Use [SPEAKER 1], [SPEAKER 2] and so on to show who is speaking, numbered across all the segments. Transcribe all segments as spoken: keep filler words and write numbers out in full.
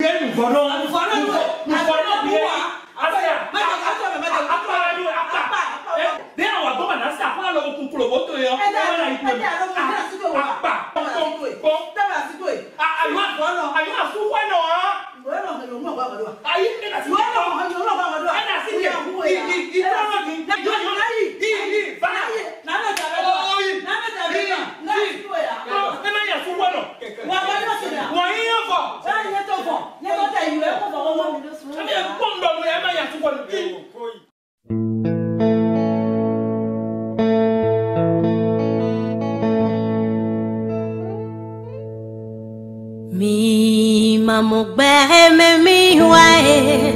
[SPEAKER 1] Mi mamo gbe me mi wae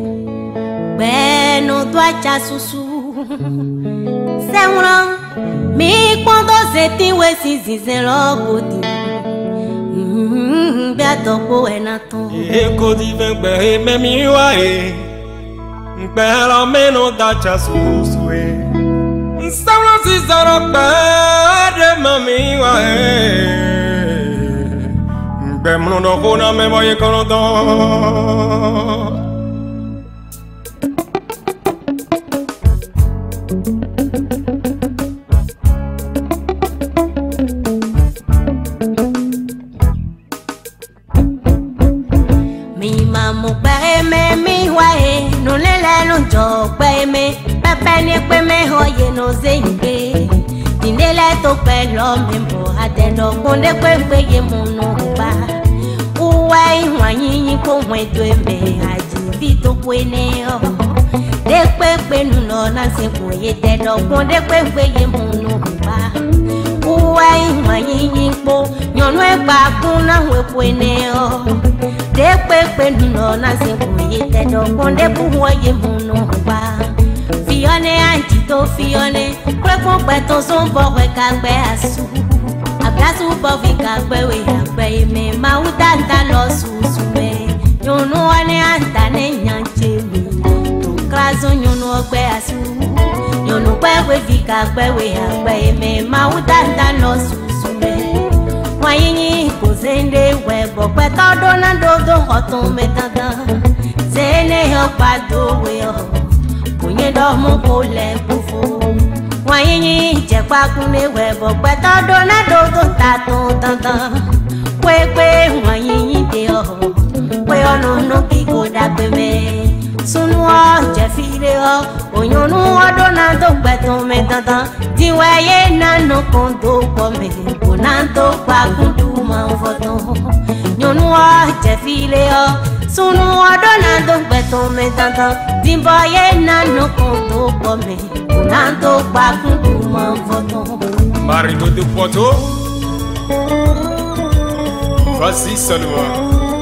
[SPEAKER 1] gbe no do acha susu se won mi quando se ti we si si se lo godi mm be atopo enaton
[SPEAKER 2] e ko di ven gbe me mi wae gbe lo me no do acha susu e se won si se lo gbe de mami wae Bemno no funa me voy con todo.
[SPEAKER 1] Mi mamu pe me mi wae no le le no jo pe me pepe ni pe me hoye no zeinde. Dindele to pe lo me mo atendo konde pe pe ye mo no ba. Uwai wanyi ko wedo eme aji bi to pe ne o. De pe pe nu no na se ko ye te do konde pe pe ye mo no ba. Uwai wanyi ko nyonu e ba kun na we pe ne o. De pe pe nu no na se ko ye te do konde pu ye mo no ba. Fione anti to fione kwe kon pe to son bo we ka gbe asu agbasu bo fi ka gbe we agbe me ma udanta lo susu me nyonu ane anta ne nyanche mi to krazo nyonu ogbe asu nyonu pe we fi ka gbe we agbe me ma udanta lo susu me wayin ko zende we bo pe to do na do do hotun me dandan zene ho pado we ho Kunye do mo ko le bufo Wayin je pa kunle we bo pe to do na do do ta to tan tan Kwe kwe wayin de o Kwe ono no ki ko da pe me Sunu o je fire o Oyonu o do na do pe to me tan tan Di waye na no kon do ko me Ko na do pa kun du ma foto Nyonu o je fire o Sunu adona do beto me tantan Dimboye na no konto kome Unando pa kundu man foto
[SPEAKER 2] Marido do Poto Voici seulement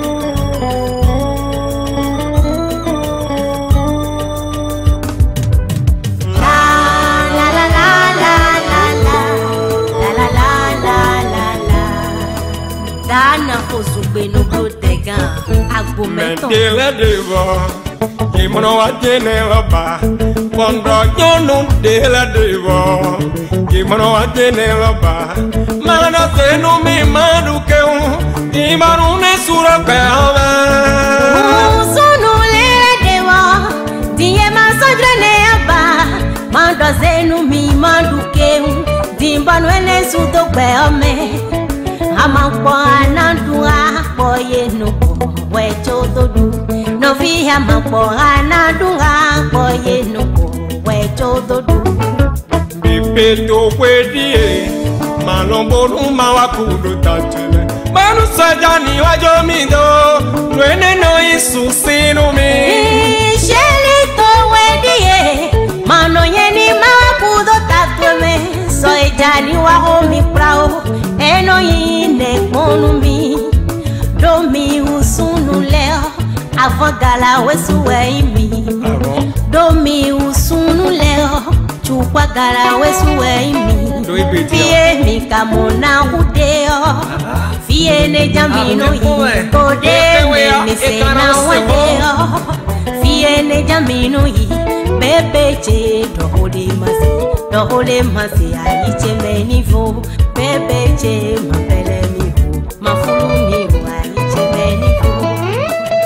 [SPEAKER 1] La la la la la la la La la la la la la Dana posugbe no protegan
[SPEAKER 2] Mentele devo, che mono a tenere ba. Quando io non te la devo, che mono a tenere ba. Ma non se non mi mando che un, ti mando nessuno per me.
[SPEAKER 1] Sono le devo, ti è ma sogre ne ba. Mando se non mi mando che un, ti mando nessuno per me. Ama kwa anandua boye no we chododu no vi ama kwa anandua boye no we chododu
[SPEAKER 2] Bipeto kwedie malombo ma wakudo tachele manu sajani wajo mido nwene no isusinu mi
[SPEAKER 1] sheli to wedie mano yeni ma wakudo tatweme so ejani wa homi prao eno yine konumi domi usunu leo avogala wesu weimi domi usunu leo chukwa gala wesu weimi fie mi kamona udeo fie ne jamino yi kode mi sena wadeo fie ne jamino yi bebe che dohole masi dohole masi aiche menivo Bebe che ma pele mi hu ma fulu mi hu aiche menivo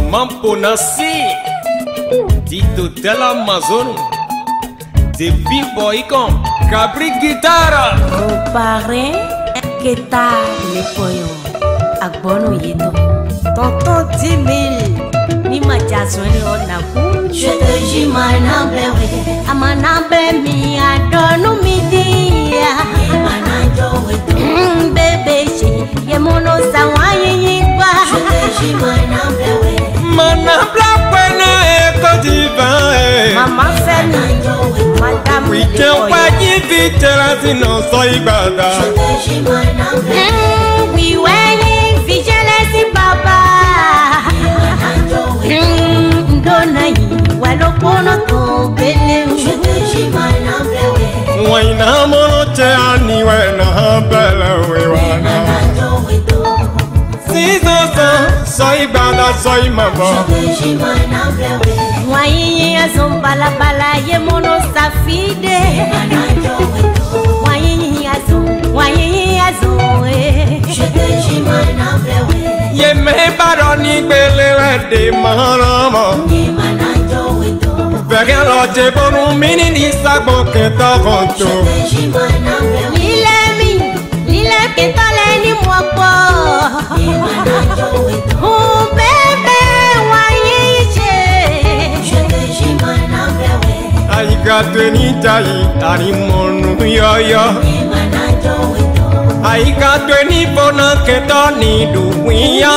[SPEAKER 2] Mamponasi Tito della Amazono de B-boy com Cabri Guitarra.
[SPEAKER 1] Mon parrain que ta le poyo Agbono yeto Tonton dix mille Ni ma jasoni ona ku Je te jure manambe we Amanambe mi adonu midi Mananjo we Bébé chéri Ye mono sawaye yikwa Je te jure manambe we
[SPEAKER 2] Manabla kwene eko divin.
[SPEAKER 1] Maman Femi Madame
[SPEAKER 2] Oui te waji vitela sino so igbada.
[SPEAKER 1] Je te jure manambe Oui weni vigele si baba Ndona yi walokono to bele Je te jure manambe we
[SPEAKER 2] Waina mono che ani wena bele we wana. Sizoso so igbada so imabo.
[SPEAKER 1] Je te jure manambe we Wayi azon bala bala ye mono safide Wayi azon Wayi azon Je te jure manambe we
[SPEAKER 2] Ye me baroni gbele we de maramo.
[SPEAKER 1] Ye mananjo we to
[SPEAKER 2] Vege lo je bonu mini ni sagbo kento konto.
[SPEAKER 1] Je te jure manambe we Lile mi Lile ketole ni mwako Ye mananjo we to Oh bebe wayi che Je te jure manambe we
[SPEAKER 2] Aika tweni tai tani monu yo yo.
[SPEAKER 1] Ye mananjo we to
[SPEAKER 2] Aika tweni bona ketoni duwiya.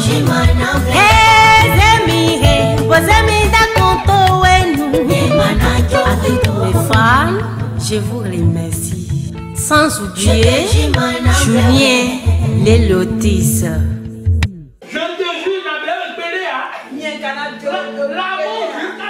[SPEAKER 1] Mes fans, je vous remercie. Sans oublier Julien les lotisses.
[SPEAKER 3] Je te jure, ma belle, l'amour,